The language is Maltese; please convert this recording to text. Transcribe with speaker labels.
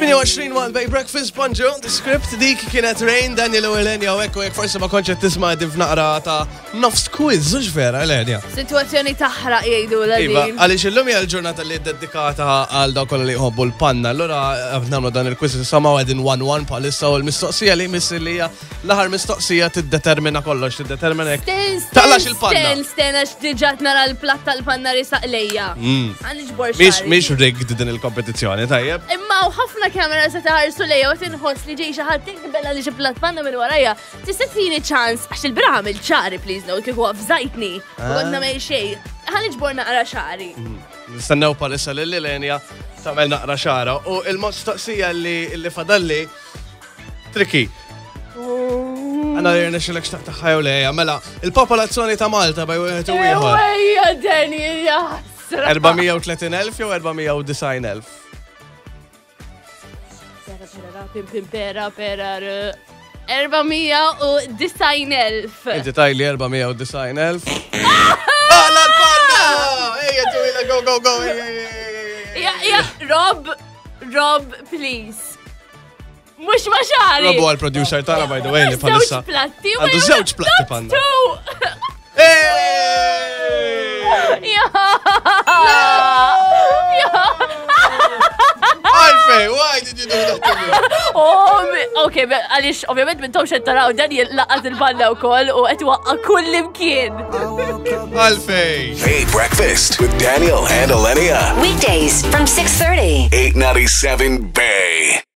Speaker 1: 28 mal Bay Breakfast Bonġu, the script dik kienet Rain, Daniel u Ylenia u ekku forse ma konċet tisma' div naqra ta' nofs quiz, ux vera, Ylenia?
Speaker 2: Situazzjoni taħraq jgħidu
Speaker 1: Iva,
Speaker 2: l-għadin.
Speaker 1: għalix l-lum hija l-ġurnata li dedikata għal dawk kollha li jħobbu l-panna, allura nagħmlu dan il-quiz samaw għedin 1-1 bħalissa u l-mistoqsija li jmiss li hija l-aħħar mistoqsija tiddetermina kollox, tiddetermina hekk. Taqlax il-panna.
Speaker 2: Sten għax diġat nara l-platt tal-panna risaq lejja. Għanix
Speaker 1: Miex rigged din il-kompetizzjoni, tajjeb?
Speaker 2: Imma u ħafna kamera se taħarsu lejja u tinħoss li ġej xi ħadd bella li xi platt panna minn warajja. Tista' tini ċans għax il-bram il-ċari please no kieku f'żajtni. U kont nagħmel xejn. Ħaniġbor naqra xari.
Speaker 1: Nistennew palissa l-Ylenia tagħmel naqra xara u il-mistoqsija li fadalli triki. Għana li rnexilek xtaq taħħaju lejja, mela, il-popolazzjoni ta' Malta baj wieħed u ieħor.
Speaker 2: Ewwejja Daniel jasra.
Speaker 1: 430,000 jew 490,000?
Speaker 2: Pera. 490,000.
Speaker 1: Inti tajli 490,000? Għala l-panna! Ejja ġuwila, go!
Speaker 2: Ja, Rob, please. Mux maċari.
Speaker 1: Rob għal-producer tana, by the way, li palissa. Għandu zewċ platti panna. Alfej, why did you do that to me?
Speaker 2: Ok, għalix, ovvijament minn tomx taraw Daniel laqat il-panna u koll u għetwaqqa kull imkien.
Speaker 1: Alfej.
Speaker 3: Hey Breakfast with Daniel and Ylenia.
Speaker 4: Weekdays from 6:30.
Speaker 3: 897 Bay.